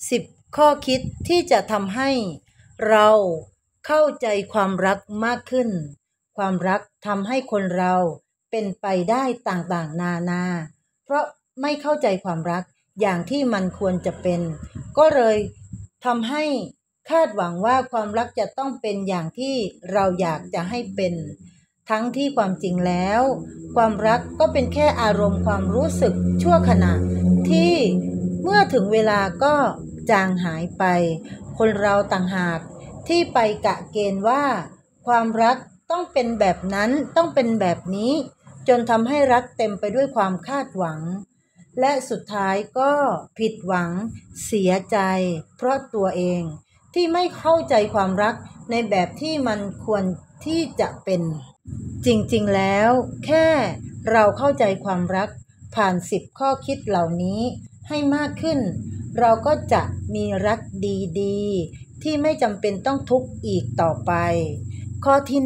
10ข้อคิดที่จะทำให้เราเข้าใจความรักมากขึ้นความรักทำให้คนเราเป็นไปได้ต่างๆนานาเพราะไม่เข้าใจความรักอย่างที่มันควรจะเป็นก็เลยทำให้คาดหวังว่าความรักจะต้องเป็นอย่างที่เราอยากจะให้เป็นทั้งที่ความจริงแล้วความรักก็เป็นแค่อารมณ์ความรู้สึกชั่วขณะที่เมื่อถึงเวลาก็จางหายไปคนเราต่างหากที่ไปกะเกณฑ์ว่าความรักต้องเป็นแบบนั้นต้องเป็นแบบนี้จนทำให้รักเต็มไปด้วยความคาดหวังและสุดท้ายก็ผิดหวังเสียใจเพราะตัวเองที่ไม่เข้าใจความรักในแบบที่มันควรที่จะเป็นจริงๆแล้วแค่เราเข้าใจความรักผ่าน10ข้อคิดเหล่านี้ให้มากขึ้นเราก็จะมีรักดีๆที่ไม่จำเป็นต้องทุกข์อีกต่อไปข้อที่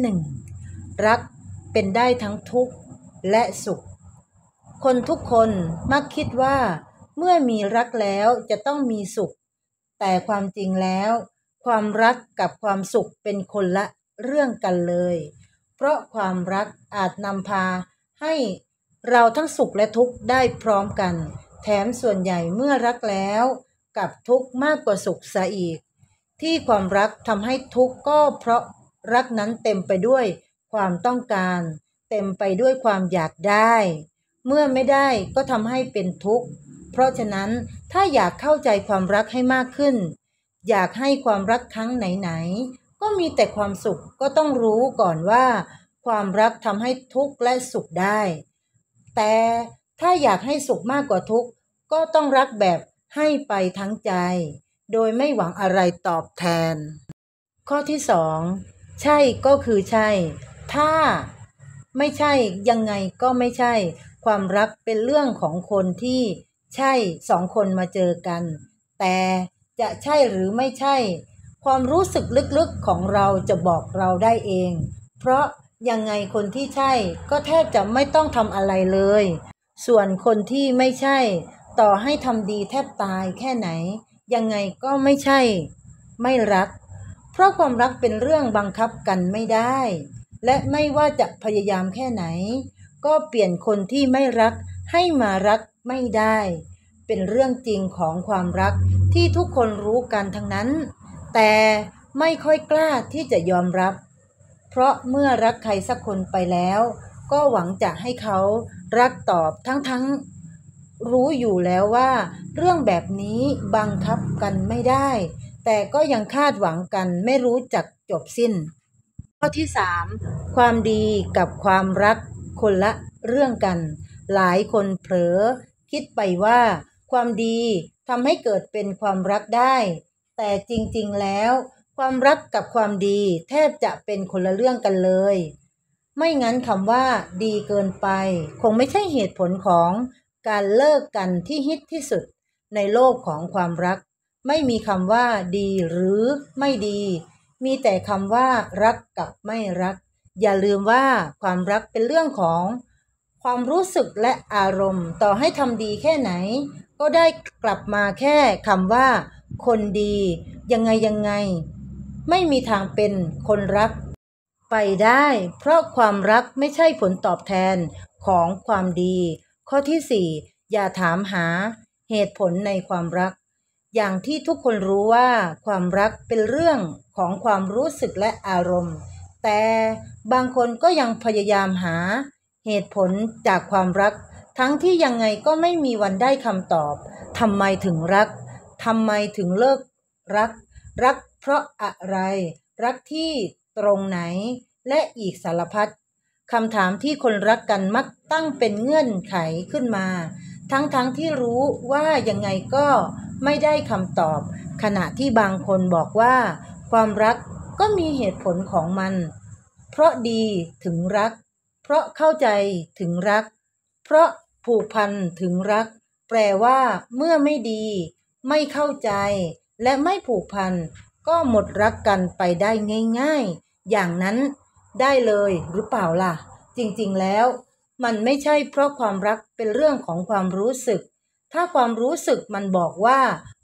1รักเป็นได้ทั้งทุกข์และสุขคนทุกคนมักคิดว่าเมื่อมีรักแล้วจะต้องมีสุขแต่ความจริงแล้วความรักกับความสุขเป็นคนละเรื่องกันเลยเพราะความรักอาจนำพาให้เราทั้งสุขและทุกข์ได้พร้อมกันแถมส่วนใหญ่เมื่อรักแล้วกับทุกข์มากกว่าสุขซะอีกที่ความรักทำให้ทุกข์ก็เพราะรักนั้นเต็มไปด้วยความต้องการเต็มไปด้วยความอยากได้เมื่อไม่ได้ก็ทำให้เป็นทุกข์เพราะฉะนั้นถ้าอยากเข้าใจความรักให้มากขึ้นอยากให้ความรักครั้งไหนๆก็มีแต่ความสุขก็ต้องรู้ก่อนว่าความรักทำให้ทุกข์และสุขได้แต่ถ้าอยากให้สุขมากกว่าทุกข์ก็ต้องรักแบบให้ไปทั้งใจโดยไม่หวังอะไรตอบแทนข้อที่2ใช่ก็คือใช่ถ้าไม่ใช่ยังไงก็ไม่ใช่ความรักเป็นเรื่องของคนที่ใช่2คนมาเจอกันแต่จะใช่หรือไม่ใช่ความรู้สึกลึกๆของเราจะบอกเราได้เองเพราะยังไงคนที่ใช่ก็แทบจะไม่ต้องทำอะไรเลยส่วนคนที่ไม่ใช่ต่อให้ทำดีแทบตายแค่ไหนยังไงก็ไม่ใช่ไม่รักเพราะความรักเป็นเรื่องบังคับกันไม่ได้และไม่ว่าจะพยายามแค่ไหนก็เปลี่ยนคนที่ไม่รักให้มารักไม่ได้เป็นเรื่องจริงของความรักที่ทุกคนรู้กันทั้งนั้นแต่ไม่ค่อยกล้าที่จะยอมรับเพราะเมื่อรักใครสักคนไปแล้วก็หวังจะให้เขารักตอบทั้งรู้อยู่แล้วว่าเรื่องแบบนี้บังคับกันไม่ได้แต่ก็ยังคาดหวังกันไม่รู้จักจบสิ้นข้อที่3ความดีกับความรักคนละเรื่องกันหลายคนเผลอคิดไปว่าความดีทำให้เกิดเป็นความรักได้แต่จริงๆแล้วความรักกับความดีแทบจะเป็นคนละเรื่องกันเลยไม่งั้นคำว่าดีเกินไปคงไม่ใช่เหตุผลของการเลิกกันที่ฮิตที่สุดในโลกของความรักไม่มีคำว่าดีหรือไม่ดีมีแต่คำว่ารักกับไม่รักอย่าลืมว่าความรักเป็นเรื่องของความรู้สึกและอารมณ์ต่อให้ทำดีแค่ไหนก็ได้กลับมาแค่คำว่าคนดียังไงไม่มีทางเป็นคนรักไปได้เพราะความรักไม่ใช่ผลตอบแทนของความดีข้อที่4อย่าถามหาเหตุผลในความรักอย่างที่ทุกคนรู้ว่าความรักเป็นเรื่องของความรู้สึกและอารมณ์แต่บางคนก็ยังพยายามหาเหตุผลจากความรักทั้งที่ยังไงก็ไม่มีวันได้คำตอบทำไมถึงรักทำไมถึงเลิกรักเพราะอะไรรักที่ตรงไหนและอีกสารพัดคำถามที่คนรักกันมักตั้งเป็นเงื่อนไขขึ้นมาทั้งที่รู้ว่ายังไงก็ไม่ได้คำตอบขณะที่บางคนบอกว่าความรักก็มีเหตุผลของมันเพราะดีถึงรักเพราะเข้าใจถึงรักเพราะผูกพันถึงรักแปลว่าเมื่อไม่ดีไม่เข้าใจและไม่ผูกพันก็หมดรักกันไปได้ง่ายๆอย่างนั้นได้เลยหรือเปล่าล่ะจริงๆแล้วมันไม่ใช่เพราะความรักเป็นเรื่องของความรู้สึกถ้าความรู้สึกมันบอกว่า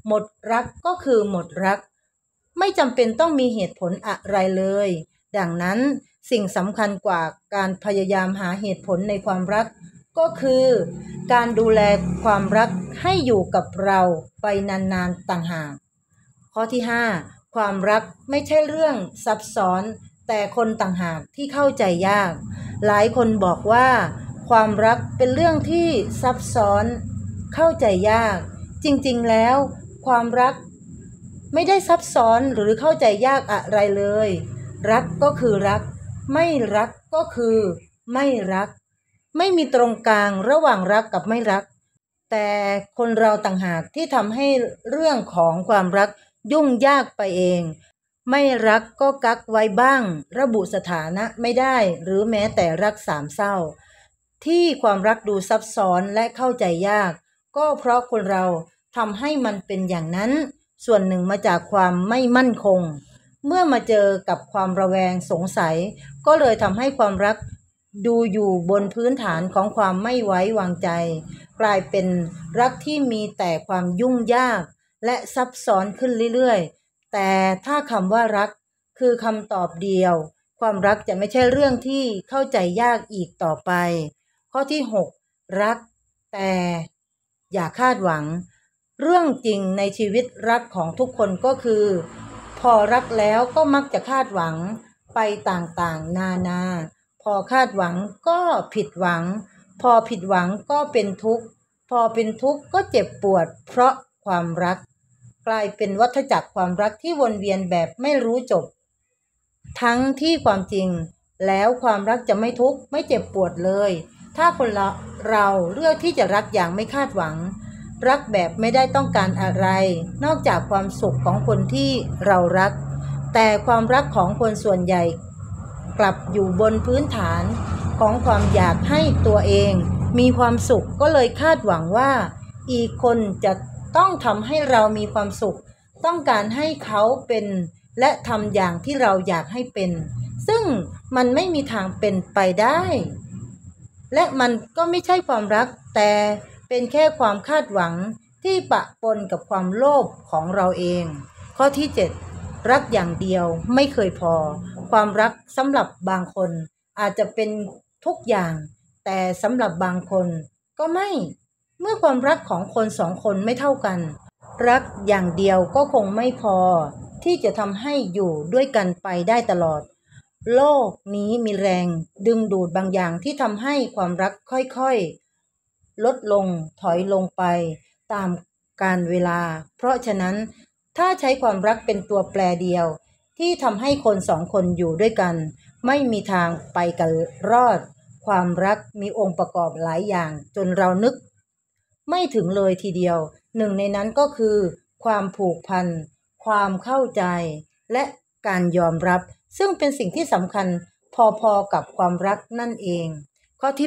หมดรักก็คือหมดรักไม่จำเป็นต้องมีเหตุผลอะไรเลยดังนั้นสิ่งสำคัญกว่าการพยายามหาเหตุผลในความรักก็คือการดูแลความรักให้อยู่กับเราไปนานๆต่างหากข้อที่5ความรักไม่ใช่เรื่องซับซ้อนแต่คนต่างหากที่เข้าใจยากหลายคนบอกว่าความรักเป็นเรื่องที่ซับซ้อนเข้าใจยากจริงๆแล้วความรักไม่ได้ซับซ้อนหรือเข้าใจยากอะไรเลยรักก็คือรักไม่รักก็คือไม่รักไม่มีตรงกลางระหว่างรักกับไม่รักแต่คนเราต่างหากที่ทำให้เรื่องของความรักยุ่งยากไปเองไม่รักก็กักไว้บ้างระบุสถานะไม่ได้หรือแม้แต่รักสามเศร้าที่ความรักดูซับซ้อนและเข้าใจยากก็เพราะคนเราทำให้มันเป็นอย่างนั้นส่วนหนึ่งมาจากความไม่มั่นคงเมื่อมาเจอกับความระแวงสงสัยก็เลยทำให้ความรักดูอยู่บนพื้นฐานของความไม่ไว้วางใจกลายเป็นรักที่มีแต่ความยุ่งยากและซับซ้อนขึ้นเรื่อยๆแต่ถ้าคำว่ารักคือคำตอบเดียวความรักจะไม่ใช่เรื่องที่เข้าใจยากอีกต่อไปข้อที่6รักแต่อย่าคาดหวังเรื่องจริงในชีวิตรักของทุกคนก็คือพอรักแล้วก็มักจะคาดหวังไปต่างๆนานาพอคาดหวังก็ผิดหวังพอผิดหวังก็เป็นทุกข์พอเป็นทุกข์ก็เจ็บปวดเพราะความรักกลายเป็นวัฏจักรความรักที่วนเวียนแบบไม่รู้จบทั้งที่ความจริงแล้วความรักจะไม่ทุกข์ไม่เจ็บปวดเลยถ้าคนเราเลือกที่จะรักอย่างไม่คาดหวังรักแบบไม่ได้ต้องการอะไรนอกจากความสุขของคนที่เรารักแต่ความรักของคนส่วนใหญ่กลับอยู่บนพื้นฐานของความอยากให้ตัวเองมีความสุขก็เลยคาดหวังว่าอีกคนจะต้องทำให้เรามีความสุขต้องการให้เขาเป็นและทำอย่างที่เราอยากให้เป็นซึ่งมันไม่มีทางเป็นไปได้และมันก็ไม่ใช่ความรักแต่เป็นแค่ความคาดหวังที่ปะปนกับความโลภของเราเองข้อที่7รักอย่างเดียวไม่เคยพอความรักสำหรับบางคนอาจจะเป็นทุกอย่างแต่สำหรับบางคนก็ไม่เมื่อความรักของคนสองคนไม่เท่ากันรักอย่างเดียวก็คงไม่พอที่จะทำให้อยู่ด้วยกันไปได้ตลอดโลกนี้มีแรงดึงดูดบางอย่างที่ทำให้ความรักค่อยๆลดลงถอยลงไปตามกาลเวลาเพราะฉะนั้นถ้าใช้ความรักเป็นตัวแปรเดียวที่ทำให้คนสองคนอยู่ด้วยกันไม่มีทางไปกันรอดความรักมีองค์ประกอบหลายอย่างจนเรานึกไม่ถึงเลยทีเดียวหนึ่งในนั้นก็คือความผูกพันความเข้าใจและการยอมรับซึ่งเป็นสิ่งที่สำคัญพอๆกับความรักนั่นเองข้อที่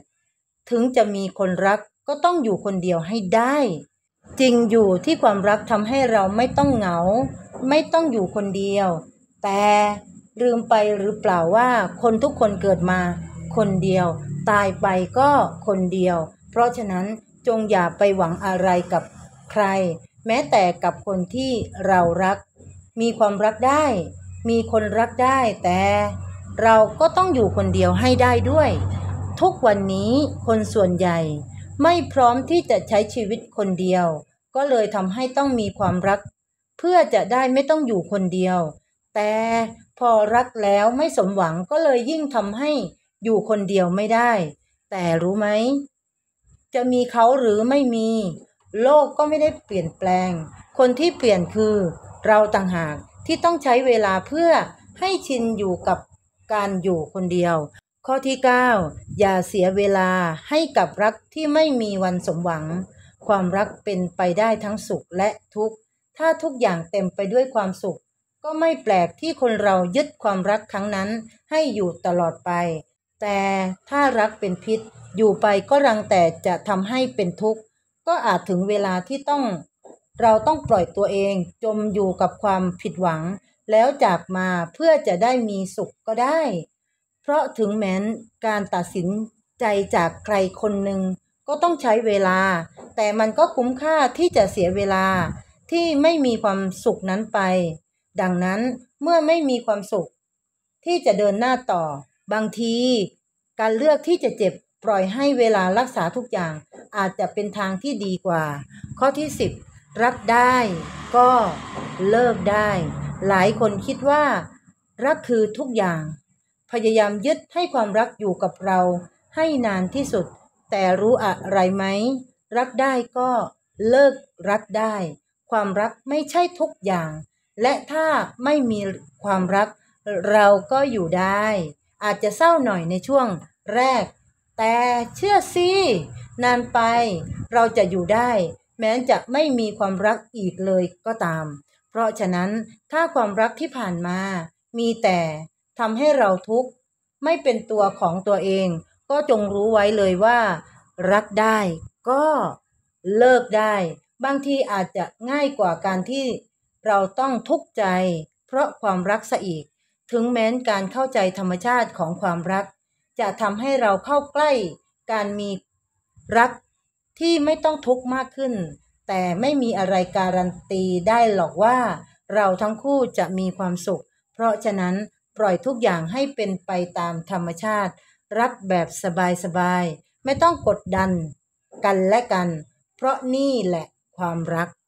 8ถึงจะมีคนรักก็ต้องอยู่คนเดียวให้ได้จริงอยู่ที่ความรักทำให้เราไม่ต้องเหงาไม่ต้องอยู่คนเดียวแต่ลืมไปหรือเปล่าว่าคนทุกคนเกิดมาคนเดียวตายไปก็คนเดียวเพราะฉะนั้นจงอย่าไปหวังอะไรกับใครแม้แต่กับคนที่เรารักมีความรักได้มีคนรักได้แต่เราก็ต้องอยู่คนเดียวให้ได้ด้วยทุกวันนี้คนส่วนใหญ่ไม่พร้อมที่จะใช้ชีวิตคนเดียวก็เลยทำให้ต้องมีความรักเพื่อจะได้ไม่ต้องอยู่คนเดียวแต่พอรักแล้วไม่สมหวังก็เลยยิ่งทำให้อยู่คนเดียวไม่ได้แต่รู้ไหมจะมีเขาหรือไม่มีโลกก็ไม่ได้เปลี่ยนแปลงคนที่เปลี่ยนคือเราต่างหากที่ต้องใช้เวลาเพื่อให้ชินอยู่กับการอยู่คนเดียวข้อที่9อย่าเสียเวลาให้กับรักที่ไม่มีวันสมหวังความรักเป็นไปได้ทั้งสุขและทุกข์ถ้าทุกอย่างเต็มไปด้วยความสุขก็ไม่แปลกที่คนเรายึดความรักครั้งนั้นให้อยู่ตลอดไปแต่ถ้ารักเป็นพิษอยู่ไปก็รังแต่จะทำให้เป็นทุกข์ก็อาจถึงเวลาที่เราต้องปล่อยตัวเองจมอยู่กับความผิดหวังแล้วจากมาเพื่อจะได้มีสุขก็ได้เพราะถึงแม้การตัดสินใจจากใครคนหนึ่งก็ต้องใช้เวลาแต่มันก็คุ้มค่าที่จะเสียเวลาที่ไม่มีความสุขนั้นไปดังนั้นเมื่อไม่มีความสุขที่จะเดินหน้าต่อบางทีการเลือกที่จะเจ็บปล่อยให้เวลารักษาทุกอย่างอาจจะเป็นทางที่ดีกว่าข้อที่10รักได้ก็เลิกได้หลายคนคิดว่ารักคือทุกอย่างพยายามยึดให้ความรักอยู่กับเราให้นานที่สุดแต่รู้อะไรไหมรักได้ก็เลิกรักได้ความรักไม่ใช่ทุกอย่างและถ้าไม่มีความรักเราก็อยู่ได้อาจจะเศร้าหน่อยในช่วงแรกแต่เชื่อสินานไปเราจะอยู่ได้แม้จะไม่มีความรักอีกเลยก็ตามเพราะฉะนั้นถ้าความรักที่ผ่านมามีแต่ทำให้เราทุกข์ไม่เป็นตัวของตัวเองก็จงรู้ไว้เลยว่ารักได้ก็เลิกได้บางทีอาจจะง่ายกว่าการที่เราต้องทุกข์ใจเพราะความรักซะอีกถึงแม้การเข้าใจธรรมชาติของความรักจะทำให้เราเข้าใกล้การมีรักที่ไม่ต้องทุกข์มากขึ้นแต่ไม่มีอะไรการันตีได้หรอกว่าเราทั้งคู่จะมีความสุขเพราะฉะนั้นปล่อยทุกอย่างให้เป็นไปตามธรรมชาติรักแบบสบายๆไม่ต้องกดดันกันและกันเพราะนี่แหละความรัก